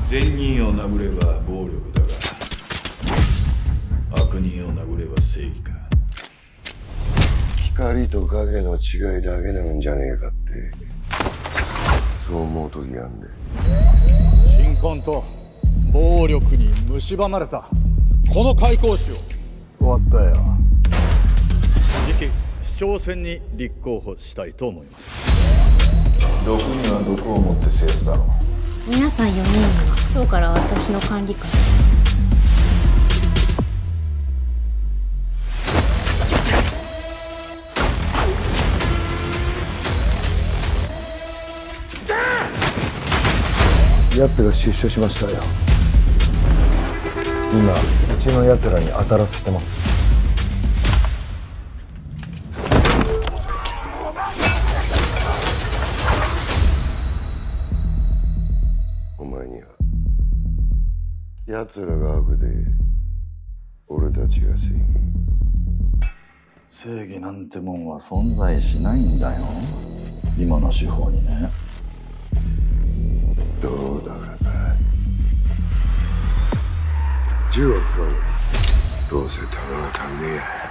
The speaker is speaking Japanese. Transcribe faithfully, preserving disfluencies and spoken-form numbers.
善人を殴れば暴力だが、悪人を殴れば正義か。 光と影の違いだけなんじゃねえかってそう思う時があんで。 貧困と暴力に蝕まれたこの開港市を終わったよ。次期市長選に立候補したいと思います。 毒には毒を持って制すだろう。 皆さんよにんには今日から私の管理下。 奴が出所しましたよ。今うちの奴らに当たらせてます。お前には奴らが悪で俺たちが正義。 正義なんてもんは存在しないんだよ、今の司法にね。 どうだかな。銃を使う。どうせ弾が足んねえや。